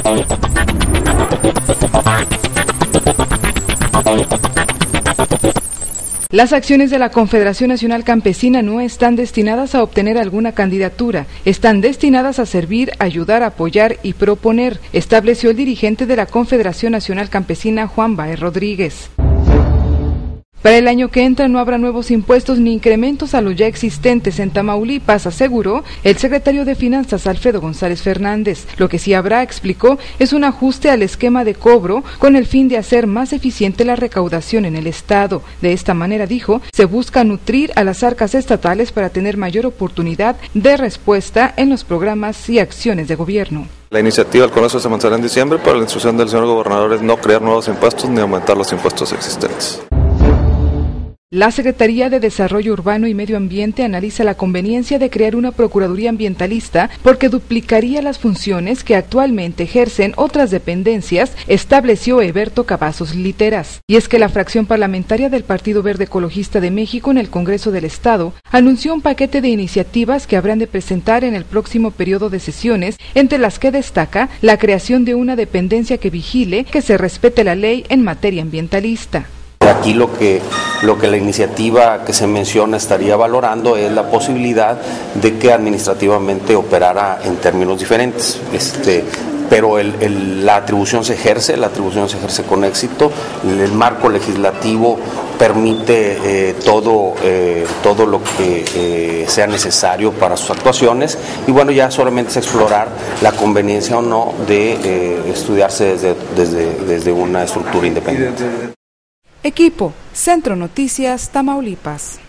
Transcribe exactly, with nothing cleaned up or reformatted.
Las acciones de la Confederación Nacional Campesina no están destinadas a obtener alguna candidatura, están destinadas a servir, ayudar, apoyar y proponer, estableció el dirigente de la Confederación Nacional Campesina, Juan Baez Rodríguez. Para el año que entra no habrá nuevos impuestos ni incrementos a los ya existentes en Tamaulipas, aseguró el secretario de Finanzas Alfredo González Fernández. Lo que sí habrá, explicó, es un ajuste al esquema de cobro con el fin de hacer más eficiente la recaudación en el Estado. De esta manera, dijo, se busca nutrir a las arcas estatales para tener mayor oportunidad de respuesta en los programas y acciones de gobierno. La iniciativa del Congreso se mandará en diciembre, pero la instrucción del señor gobernador es no crear nuevos impuestos ni aumentar los impuestos existentes. La Secretaría de Desarrollo Urbano y Medio Ambiente analiza la conveniencia de crear una Procuraduría Ambientalista porque duplicaría las funciones que actualmente ejercen otras dependencias, estableció Eberto Cavazos Literas. Y es que la fracción parlamentaria del Partido Verde Ecologista de México en el Congreso del Estado anunció un paquete de iniciativas que habrán de presentar en el próximo periodo de sesiones, entre las que destaca la creación de una dependencia que vigile que se respete la ley en materia ambientalista. Aquí lo que, lo que la iniciativa que se menciona estaría valorando es la posibilidad de que administrativamente operara en términos diferentes, este, pero el, el, la atribución se ejerce, la atribución se ejerce con éxito, el, el marco legislativo permite eh, todo, eh, todo lo que eh, sea necesario para sus actuaciones y bueno, ya solamente es explorar la conveniencia o no de eh, estudiarse desde, desde, desde una estructura independiente. Equipo, Centro Noticias, Tamaulipas.